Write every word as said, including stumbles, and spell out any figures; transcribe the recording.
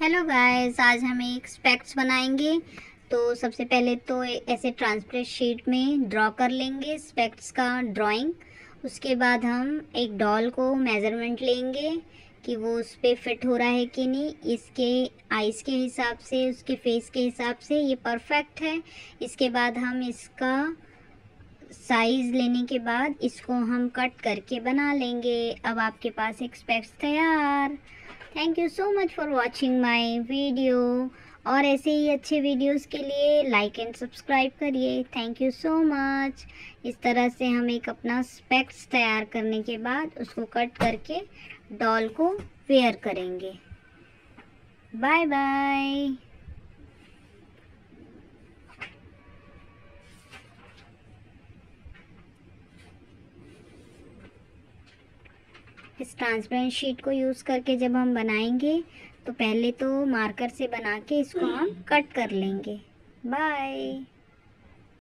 Hello guys, आज हम एक स्पेक्स बनाएंगे। तो सबसे पहले तो ऐसे ट्रांसपेरेंट शीट में ड्रॉ कर लेंगे स्पेक्स का ड्राइंग। उसके बाद हम एक डॉल को मेज़रमेंट लेंगे कि वो उस पर फिट हो रहा है कि नहीं। इसके आइज़ के हिसाब से, उसके फेस के हिसाब से ये परफेक्ट है। इसके बाद हम इसका साइज़ लेने के बाद इसको हम कट करके बना लेंगे। अब आपके पास एक स्पेक्स तैयार। Thank you so much for watching my video. और ऐसे ही अच्छे वीडियोस के लिए लाइक एंड सब्सक्राइब करिए। Thank you so much. इस तरह से हम एक अपना स्पेक्स तैयार करने के बाद उसको कट करके डॉल को वेयर करेंगे। Bye bye. इस ट्रांसपेरेंट शीट को यूज़ करके जब हम बनाएंगे तो पहले तो मार्कर से बना के इसको हम कट कर लेंगे। बाय।